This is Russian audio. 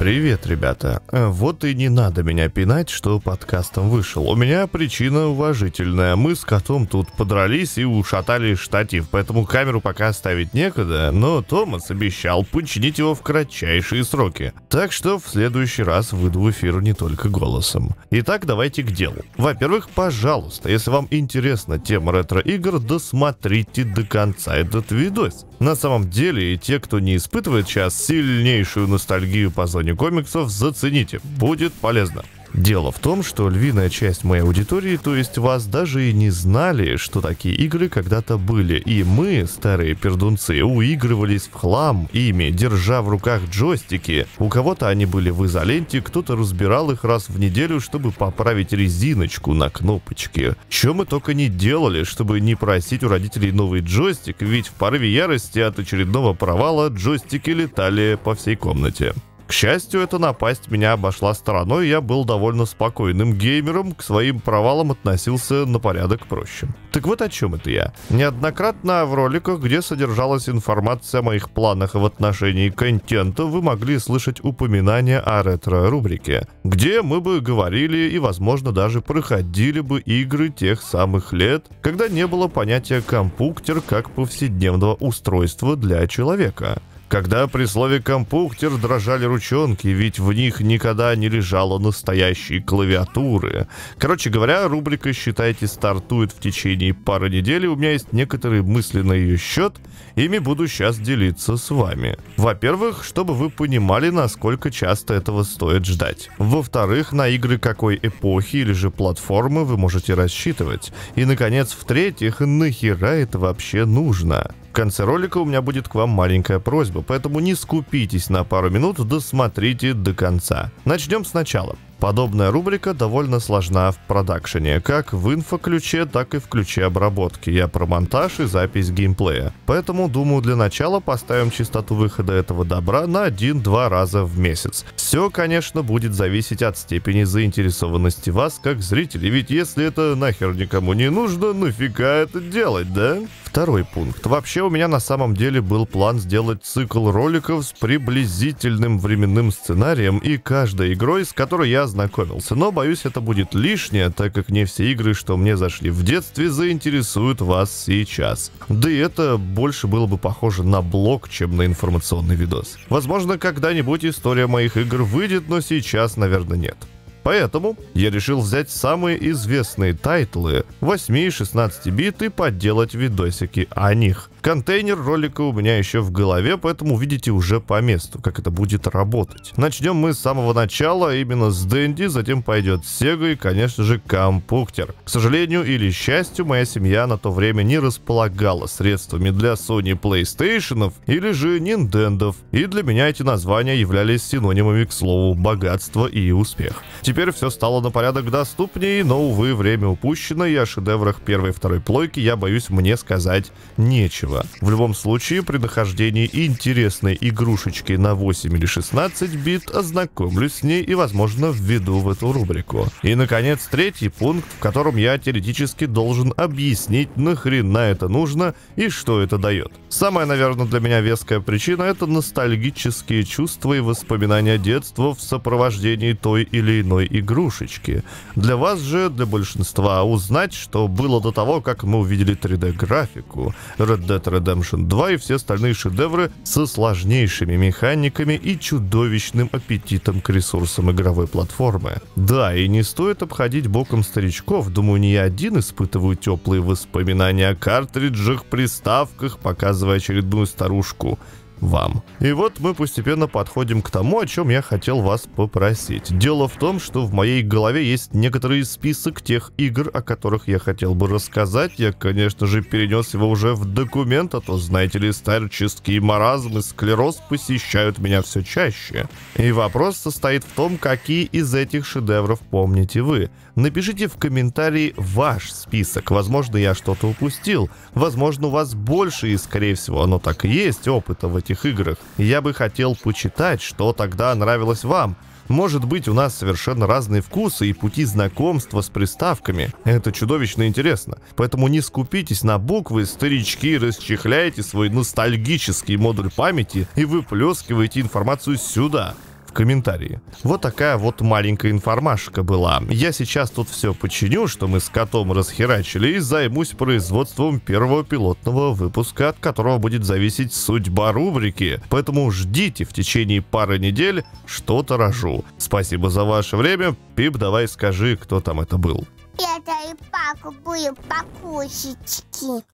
Привет, ребята. Вот и не надо меня пинать, что подкастом вышел. У меня причина уважительная. Мы с котом тут подрались и ушатали штатив, поэтому камеру пока ставить некогда, но Томас обещал починить его в кратчайшие сроки. Так что в следующий раз выйду в эфир не только голосом. Итак, давайте к делу. Во-первых, пожалуйста, если вам интересна тема ретро-игр, досмотрите до конца этот видос. На самом деле, и те, кто не испытывает сейчас сильнейшую ностальгию по зоне комиксов, зацените, будет полезно. Дело в том, что львиная часть моей аудитории, то есть вас, даже и не знали, что такие игры когда-то были. И мы, старые пердунцы, уигрывались в хлам ими, держа в руках джойстики. У кого-то они были в изоленте, кто-то разбирал их раз в неделю, чтобы поправить резиночку на кнопочке. Что мы только не делали, чтобы не просить у родителей новый джойстик, ведь в порыве ярости от очередного провала джойстики летали по всей комнате. К счастью, эта напасть меня обошла стороной, и я был довольно спокойным геймером, к своим провалам относился на порядок проще. Так вот о чем это я. Неоднократно в роликах, где содержалась информация о моих планах в отношении контента, вы могли слышать упоминания о ретро-рубрике, где мы бы говорили и, возможно, даже проходили бы игры тех самых лет, когда не было понятия компьютер как повседневного устройства для человека. Когда при слове «компьютер» дрожали ручонки, ведь в них никогда не лежало настоящей клавиатуры. Короче говоря, рубрика, считайте, стартует в течение пары недель, и у меня есть некоторые мысли на ее счет, ими буду сейчас делиться с вами. Во-первых, чтобы вы понимали, насколько часто этого стоит ждать. Во-вторых, на игры какой эпохи или же платформы вы можете рассчитывать. И, наконец, в-третьих, нахера это вообще нужно? В конце ролика у меня будет к вам маленькая просьба, поэтому не скупитесь на пару минут, досмотрите до конца. Начнем сначала. Подобная рубрика довольно сложна в продакшене, как в инфоключе, так и в ключе обработки. Я про монтаж и запись геймплея. Поэтому, думаю, для начала поставим частоту выхода этого добра на 1-2 раза в месяц. Все, конечно, будет зависеть от степени заинтересованности вас, как зрителей, ведь если это нахер никому не нужно, нафига это делать, да? Второй пункт. Вообще у меня на самом деле был план сделать цикл роликов с приблизительным временным сценарием и каждой игрой, с которой я ознакомился, но боюсь, это будет лишнее, так как не все игры, что мне зашли в детстве, заинтересуют вас сейчас. Да и это больше было бы похоже на блог, чем на информационный видос. Возможно, когда-нибудь история моих игр выйдет, но сейчас, наверное, нет. Поэтому я решил взять самые известные тайтлы 8 и 16 бит и подделать видосики о них. Контейнер ролика у меня еще в голове, поэтому увидите уже по месту, как это будет работать. Начнем мы с самого начала, именно с Dendy, затем пойдет Sega и, конечно же, компьютер. К сожалению или счастью, моя семья на то время не располагала средствами для Sony PlayStation или же Nintendo, и для меня эти названия являлись синонимами, к слову, богатства и успех. Теперь все стало на порядок доступнее, но, увы, время упущено, и о шедеврах первой и второй плойки, я боюсь, мне сказать нечего. В любом случае, при нахождении интересной игрушечки на 8 или 16 бит ознакомлюсь с ней и, возможно, введу в эту рубрику. И, наконец, третий пункт, в котором я теоретически должен объяснить, нахрена это нужно и что это дает. Самая, наверное, для меня веская причина — это ностальгические чувства и воспоминания детства в сопровождении той или иной игрушечки. Для вас же, для большинства, узнать, что было до того, как мы увидели 3D-графику, Red Dead Redemption 2 и все остальные шедевры со сложнейшими механиками и чудовищным аппетитом к ресурсам игровой платформы. Да, и не стоит обходить боком старичков, думаю, не я один испытываю теплые воспоминания о картриджах, приставках, показывая очередную старушку вам. И вот мы постепенно подходим к тому, о чем я хотел вас попросить. Дело в том, что в моей голове есть некоторый список тех игр, о которых я хотел бы рассказать. Я, конечно же, перенес его уже в документ, а то, знаете ли, старческий маразм и склероз посещают меня все чаще. И вопрос состоит в том, какие из этих шедевров помните вы. Напишите в комментарии ваш список. Возможно, я что-то упустил. Возможно, у вас больше, и, скорее всего, оно так и есть, опыта в этих играх. Я бы хотел почитать, что тогда нравилось вам. Может быть, у нас совершенно разные вкусы и пути знакомства с приставками. Это чудовищно интересно. Поэтому не скупитесь на буквы, старички, расчехляйте свой ностальгический модуль памяти и выплескивайте информацию сюда. В в комментарии. Вот такая вот маленькая информашка была. Я сейчас тут все починю, что мы с котом расхерачили, и займусь производством первого пилотного выпуска, от которого будет зависеть судьба рубрики. Поэтому ждите, в течение пары недель что-то рожу. Спасибо за ваше время. Пип, давай скажи, кто там это был. Это и папа были покусечки.